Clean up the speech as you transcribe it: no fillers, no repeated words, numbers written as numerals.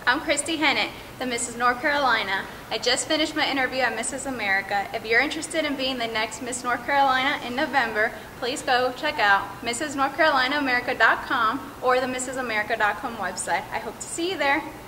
I'm Christy Hinnant, the Mrs. North Carolina. I just finished my interview at Mrs. America. If you're interested in being the next Miss North Carolina in November, please go check out MrsNC2015.com or the MrsNC2015.com website. I hope to see you there.